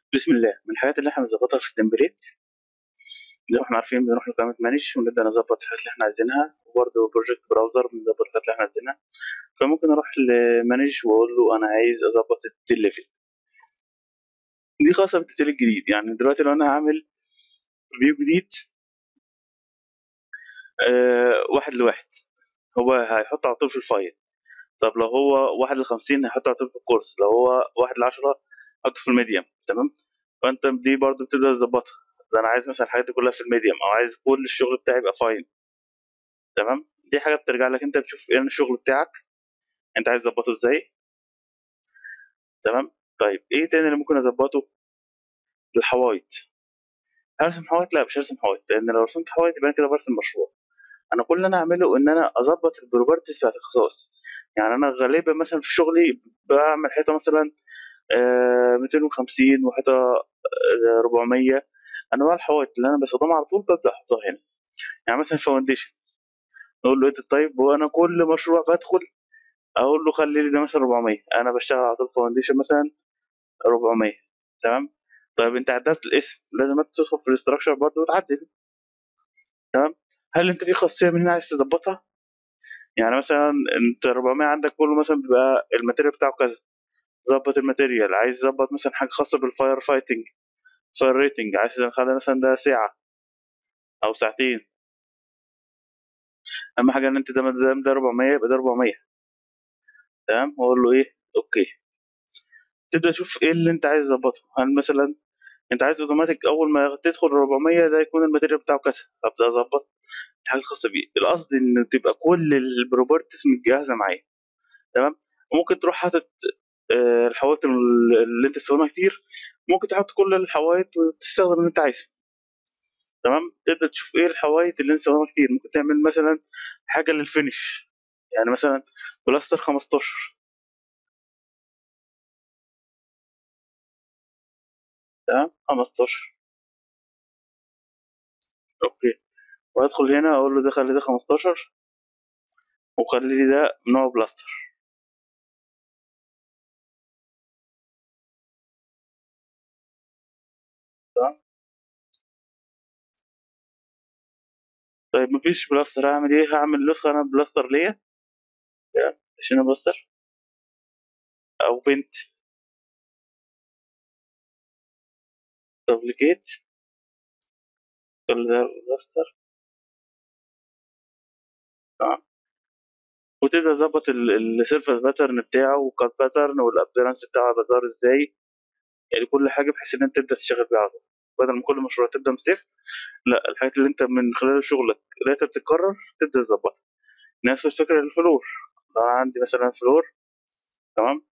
بسم الله. من الحاجات اللي احنا بنظبطها في التمبليت، زي ما احنا عارفين، بنروح لقائمة مانج ونبدأ نظبط الحاجات اللي احنا عايزينها، وبرضه بروجكت براوزر بنظبط الحاجات اللي احنا عايزينها. فممكن اروح لمانج واقول له انا عايز اظبط الديل ليفل. دي خاصة بالديتيل الجديد. يعني دلوقتي لو انا هعمل فيو جديد واحد لواحد، هو هيحط على طول في الفايل. طب لو هو واحد ل50 هيحط على طول في الكورس، لو هو واحد ل10 حطه في الميديم. تمام. فانت دي برضو بتبدأ تظبطها. ده انا عايز مثلا الحاجات دي كلها في الميديم، او عايز كل الشغل بتاعي يبقى فاين. تمام. دي حاجه بترجع لك انت، بتشوف ايه الشغل بتاعك انت عايز تظبطه ازاي. تمام. طيب ايه تاني اللي ممكن اظبطه؟ الحوايط. هرسم حوايط؟ لا، مش هرسم حوايط، لان لو رسمت حوايط يبقى انا كده برسم مشروع. انا كل اللي انا اعمله ان انا اظبط البروبرتيز بتاعت الخصائص. يعني انا غالبا مثلا في شغلي بعمل حيطه مثلا 250 وحيطه 400. انواع الحوايط اللي انا بستخدمها على طول ببدا احطها هنا. يعني مثلا فاونديشن، نقول له ايه طيب، وانا كل مشروع بدخل اقول له خلي لي ده مثلا 400. انا بشتغل على طول فاونديشن مثلا 400. تمام. طيب انت عدلت الاسم، لازم انت تدخل في الاستراكشر برضه وتعدل. تمام. هل انت في خاصيه من هنا عايز تظبطها؟ يعني مثلا انت 400 عندك كله مثلا بيبقى الماتيريال بتاعه كذا، ظبط الماتيريال. عايز تظبط مثلا حاجه خاصه بالفاير فايتنج، فاير ريتنج، عايز تخلي مثلا ده ساعه او ساعتين. اهم حاجه ان انت ده 400 يبقى ده 400. تمام. واقول له ايه، اوكي. تبدا تشوف ايه اللي انت عايز تظبطه. هل مثلا انت عايز اوتوماتيك اول ما تدخل 400 ده يكون الماتيريال بتاعه كذا، ابدا اظبط الحاجه الخاصه بيه. القصد ان تبقى كل البروبرتيز متجهزه معايا. تمام. وممكن تروح حاطط الحوايط اللي انت بتستخدمها كتير، ممكن تحط كل الحوايط وتستخدم اللي انت عايزه. تمام. تبدا تشوف ايه الحوايط اللي انت بتستخدمها كتير. ممكن تعمل مثلا حاجه للفينش، يعني مثلا بلاستر 15. تمام. 15. اوكي. وادخل هنا اقول له ده خلي ده 15، وخلي لي ده نوع بلاستر. تمام. طيب مفيش بلاستر، هعمل ايه؟ هعمل نسخه انا بلاستر ليا. تمام. عشان بلاستر او بنت دوبليكيت كل ده بلاستر. تمام. وتبدا تظبط السيرفس باترن بتاعه والكات باترن والابيرنس بتاعه بظهر ازاي. يعني كل حاجه بحيث ان انت تبدا تشتغل بيها على طول، بدل ما كل مشروع تبدا من صفر. لا، الحاجات اللي انت من خلال شغلك لقيتها بتتكرر تبدا تظبطها. نفس الفكره للفلور. لو أنا عندي مثلا فلور، تمام،